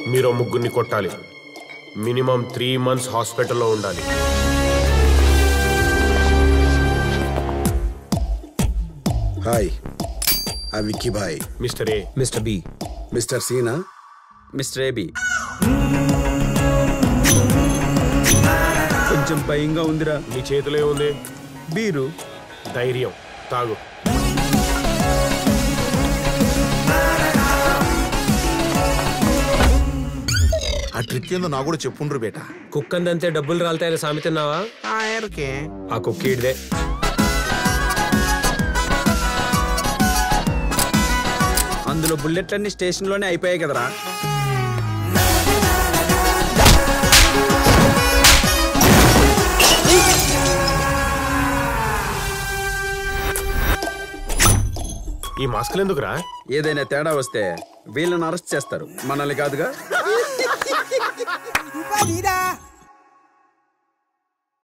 మీరు ముగ్గురిని కొట్టాలి. మినిమం 3 months హాస్పిటల్లో ఉండాలి. హాయ్, ఆ Vicky bhai. Mister A, mister B, mister Cena, mister AB. కొంచెం భయంగా ఉందిరా. నీ చేతిలో ఉంది బీరు. ధైర్యం, తాగు. ఆ ట్రిక్ ఏందో నాకు కూడా చెప్పుండ్రు బేట. కుక్కందంతే డబ్బులు రాలుతాయని సామెతన్నావా? ఆ కుక్కీడిదే. అందులో బుల్లెట్లన్నీ స్టేషన్ లోనే అయిపోయాయి కదరా. ఈ మాస్కులు ఎందుకురా? ఏదైనా తేడా వస్తే వీళ్ళని అరెస్ట్ చేస్తారు, మనల్ని కాదుగా.